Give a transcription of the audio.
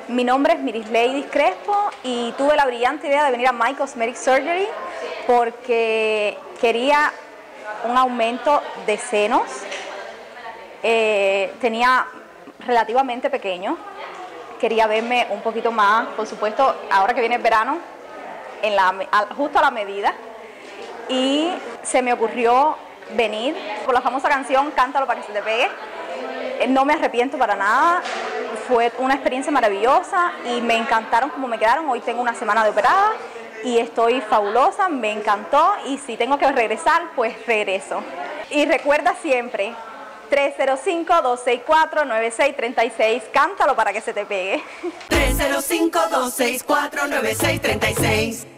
Mi nombre es Mirisleidis Crespo y tuve la brillante idea de venir a My Cosmetic Surgery porque quería un aumento de senos. Tenía relativamente pequeño, quería verme un poquito más, por supuesto, ahora que viene el verano, justo a la medida, y se me ocurrió venir por la famosa canción Cántalo para que se te pegue. No me arrepiento para nada, fue una experiencia maravillosa y me encantaron como me quedaron. Hoy tengo una semana de operada y estoy fabulosa, me encantó, y si tengo que regresar, pues regreso. Y recuerda siempre, 305-264-9636, cántalo para que se te pegue. 305-264-9636